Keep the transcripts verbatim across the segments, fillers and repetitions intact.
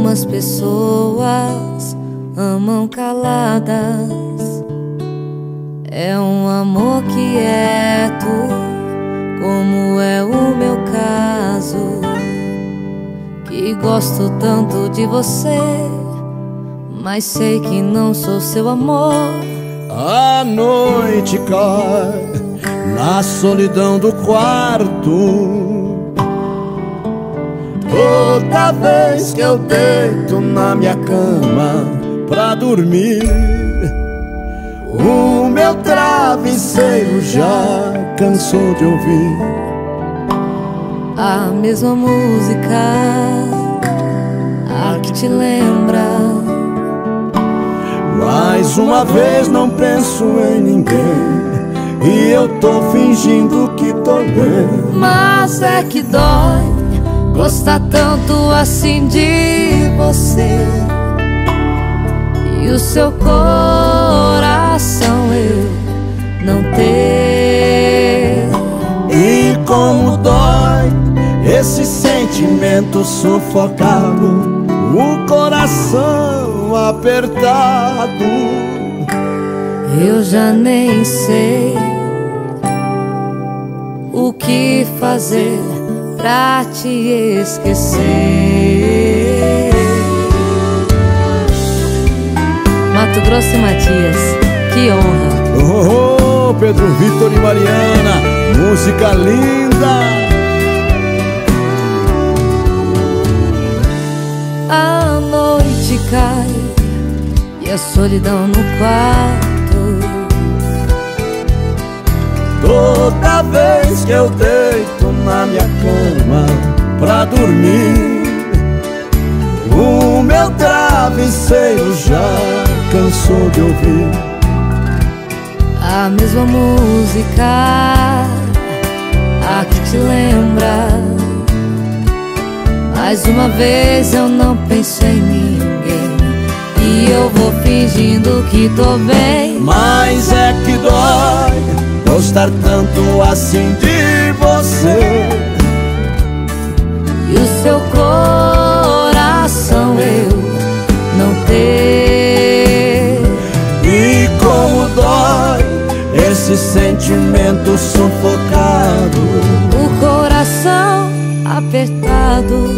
Algumas pessoas amam caladas. É um amor quieto, como é o meu caso, que gosto tanto de você, mas sei que não sou seu amor. A noite cai na solidão do quarto. Toda vez que eu deito na minha cama pra dormir, o meu travesseiro já cansou de ouvir a mesma música, a que te lembra. Mais uma vez não penso em ninguém, e eu tô fingindo que tô bem. Mas é que dói gostar tanto assim de você, e o seu coração eu não ter. E como dói esse sentimento sufocado, o coração apertado. Eu já nem sei o que fazer pra te esquecer. Mato Grosso e Matias, que honra. Oh, oh, Pedro Vitor e Mariana, música linda. A noite cai e a solidão no quarto. Toda vez que eu deito na minha cama pra dormir, o meu travesseiro já cansou de ouvir A mesma música, a que te lembra. Mais uma vez eu não penso em ninguém, e eu vou fingindo que tô bem. Mas é que dói gostar tanto assim de você, e o seu coração eu não ter. E como dói esse sentimento sufocado, O coração apertado.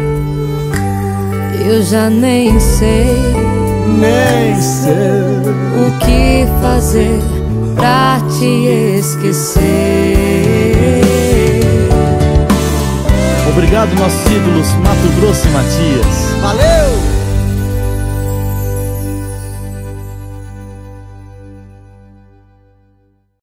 Eu já nem sei nem sei o que fazer pra te esquecer. Obrigado, nossos ídolos Mato Grosso e Matias. Valeu!